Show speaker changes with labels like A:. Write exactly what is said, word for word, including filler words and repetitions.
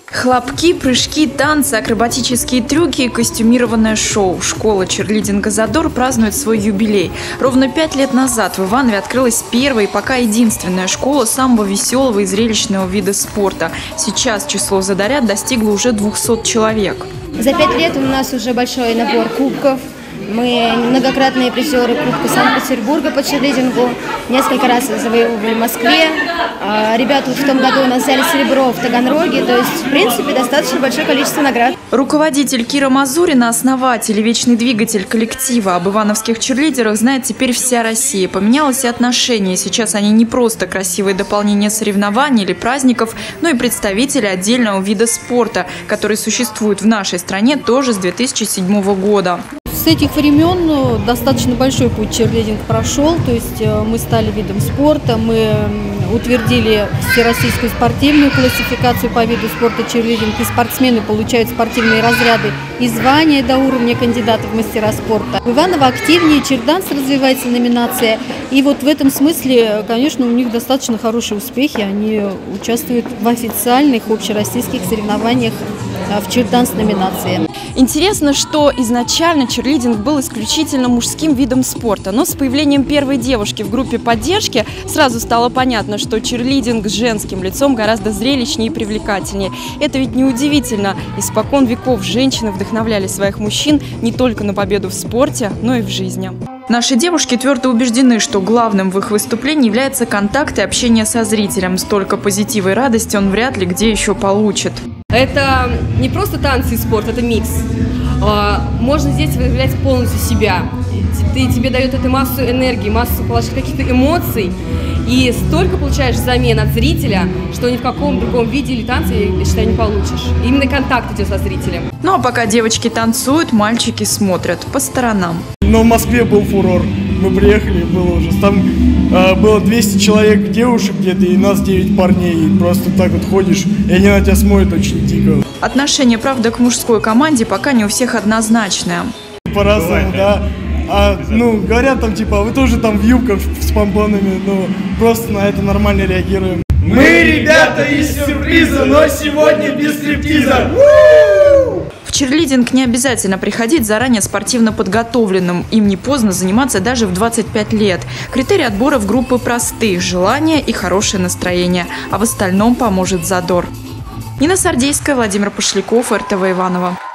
A: Хлопки, прыжки, танцы, акробатические трюки и костюмированное шоу. Школа черлидинга «Задор» празднует свой юбилей. Ровно пять лет назад в Иванове открылась первая и пока единственная школа самого веселого и зрелищного вида спорта. Сейчас число задаряд достигло уже двухсот человек.
B: За пять лет у нас уже большой набор кубков. Мы многократные призеры Кубка Санкт-Петербурга по черлидингу. Несколько раз завоевывали в Москве. Ребята в том году у нас взяли серебро в Таганроге. То есть, в принципе, достаточно большое количество наград.
A: Руководитель Кира Мазурина, основатель и вечный двигатель коллектива об ивановских черлидерах знает теперь вся Россия. Поменялось и отношение. Сейчас они не просто красивые дополнения соревнований или праздников, но и представители отдельного вида спорта, который существует в нашей стране тоже с две тысячи седьмого года.
C: С этих времен достаточно большой путь черлидинг прошел, то есть мы стали видом спорта, мы утвердили всероссийскую спортивную классификацию по виду спорта черлидинг, и спортсмены получают спортивные разряды и звания до уровня кандидатов в мастера спорта. В Иваново активнее чирданс развивается номинация, и вот в этом смысле, конечно, у них достаточно хорошие успехи, они участвуют в официальных общероссийских соревнованиях в чирданс номинации.
D: Интересно, что изначально черлидинг был исключительно мужским видом спорта, но с появлением первой девушки в группе поддержки сразу стало понятно, что черлидинг с женским лицом гораздо зрелищнее и привлекательнее. Это ведь неудивительно. Испокон веков женщины вдохновляли своих мужчин не только на победу в спорте, но и в жизни.
A: Наши девушки твердо убеждены, что главным в их выступлении является контакт и общение со зрителем. Столько позитива и радости он вряд ли где еще получит.
E: Это не просто танцы и спорт, это микс. Можно здесь выявлять полностью себя. Ты, тебе дает это массу энергии, массу положительных каких-то эмоций. И столько получаешь взамен от зрителя, что ни в каком другом виде или танце, я считаю, не получишь. Именно контакт идет со зрителем.
A: Ну а пока девочки танцуют, мальчики смотрят по сторонам.
F: Но в Москве был фурор. Мы приехали, было ужас. Там э, было двести человек девушек где-то, и нас девять парней. И просто так вот ходишь, и они на тебя смотрят очень дико.
A: Отношение, правда, к мужской команде пока не у всех однозначное.
F: По-разному, да. А, ну, говорят там, типа, вы тоже там в юбках с помпонами, ну, просто на это нормально реагируем.
G: Мы, ребята, из сюрприза, но сегодня без стриптиза.
A: В черлидинг не обязательно приходить заранее спортивно подготовленным. Им не поздно заниматься даже в двадцать пять лет. Критерии отбора в группы просты – желание и хорошее настроение. А в остальном поможет задор. Нина Сардейская, Владимир Пошляков, эр тэ вэ Иваново.